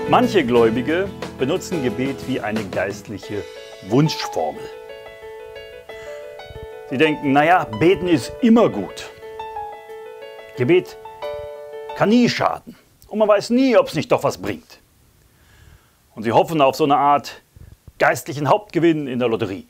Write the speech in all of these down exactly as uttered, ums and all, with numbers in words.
Manche Gläubige benutzen Gebet wie eine geistliche Wunschformel. Sie denken, naja, beten ist immer gut. Gebet kann nie schaden und man weiß nie, ob es nicht doch was bringt. Und sie hoffen auf so eine Art geistlichen Hauptgewinn in der Lotterie.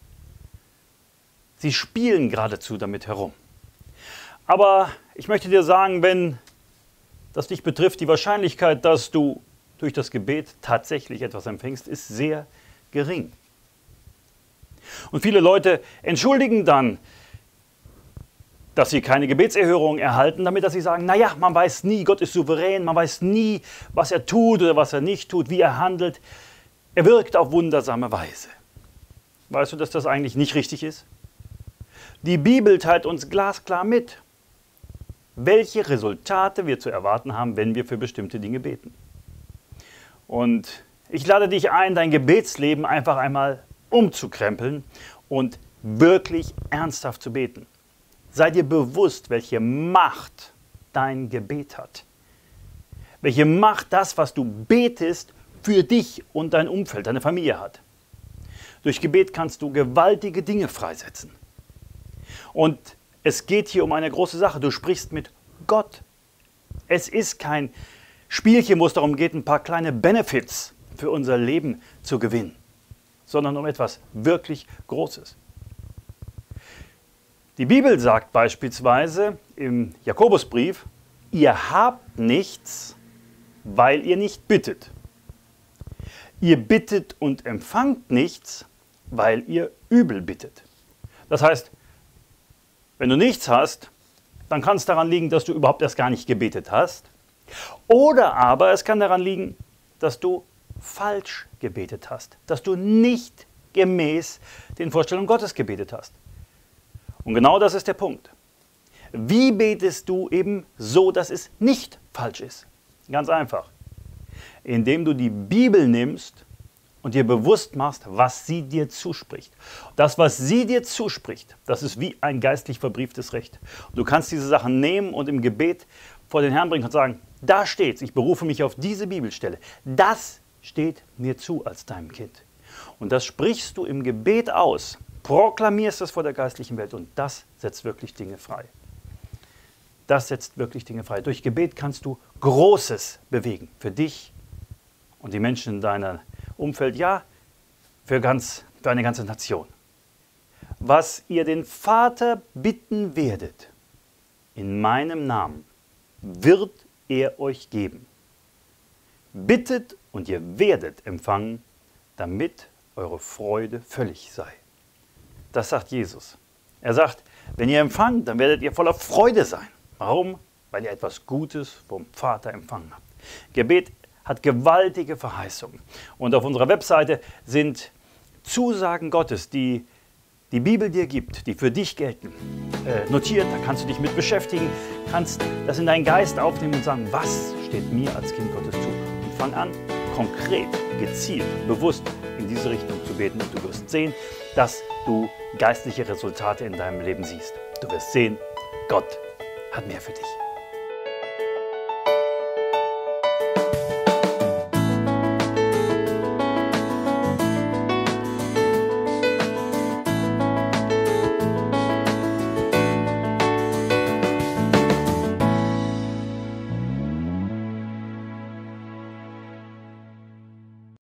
Sie spielen geradezu damit herum. Aber ich möchte dir sagen, wenn das dich betrifft, die Wahrscheinlichkeit, dass du durch das Gebet tatsächlich etwas empfängst, ist sehr gering. Und viele Leute entschuldigen dann, dass sie keine Gebetserhörung erhalten, damit dass sie sagen, naja, man weiß nie, Gott ist souverän, man weiß nie, was er tut oder was er nicht tut, wie er handelt. Er wirkt auf wundersame Weise. Weißt du, dass das eigentlich nicht richtig ist? Die Bibel teilt uns glasklar mit, welche Resultate wir zu erwarten haben, wenn wir für bestimmte Dinge beten. Und ich lade dich ein, dein Gebetsleben einfach einmal umzukrempeln und wirklich ernsthaft zu beten. Sei dir bewusst, welche Macht dein Gebet hat. Welche Macht das, was du betest, für dich und dein Umfeld, deine Familie hat. Durch Gebet kannst du gewaltige Dinge freisetzen. Und es geht hier um eine große Sache. Du sprichst mit Gott. Es ist kein Spielchen, wo es darum geht, ein paar kleine Benefits für unser Leben zu gewinnen, sondern um etwas wirklich Großes. Die Bibel sagt beispielsweise im Jakobusbrief, ihr habt nichts, weil ihr nicht bittet. Ihr bittet und empfangt nichts, weil ihr übel bittet. Das heißt, wenn du nichts hast, dann kann es daran liegen, dass du überhaupt erst gar nicht gebetet hast. Oder aber es kann daran liegen, dass du falsch gebetet hast, dass du nicht gemäß den Vorstellungen Gottes gebetet hast. Und genau das ist der Punkt. Wie betest du eben so, dass es nicht falsch ist? Ganz einfach. Indem du die Bibel nimmst und dir bewusst machst, was sie dir zuspricht. Das, was sie dir zuspricht, das ist wie ein geistlich verbrieftes Recht. Und du kannst diese Sachen nehmen und im Gebet vor den Herrn bringen und sagen, da steht's, ich berufe mich auf diese Bibelstelle. Das steht mir zu als deinem Kind. Und das sprichst du im Gebet aus, proklamierst es vor der geistlichen Welt und das setzt wirklich Dinge frei. Das setzt wirklich Dinge frei. Durch Gebet kannst du Großes bewegen für dich und die Menschen in deinem Umfeld, ja, für, ganz, für eine ganze Nation. Was ihr den Vater bitten werdet, in meinem Namen, wird er euch geben. Bittet und ihr werdet empfangen, damit eure Freude völlig sei. Das sagt Jesus. Er sagt, wenn ihr empfangt, dann werdet ihr voller Freude sein. Warum? Weil ihr etwas Gutes vom Vater empfangen habt. Gebet hat gewaltige Verheißungen. Und auf unserer Webseite sind Zusagen Gottes, die die Bibel dir gibt, die für dich gelten, äh, notiert. Da kannst du dich mit beschäftigen, kannst das in deinen Geist aufnehmen und sagen, was steht mir als Kind Gottes zu? Und fang an, konkret, gezielt, bewusst in diese Richtung zu beten. Und du wirst sehen, dass du geistliche Resultate in deinem Leben siehst. Du wirst sehen, Gott hat mehr für dich.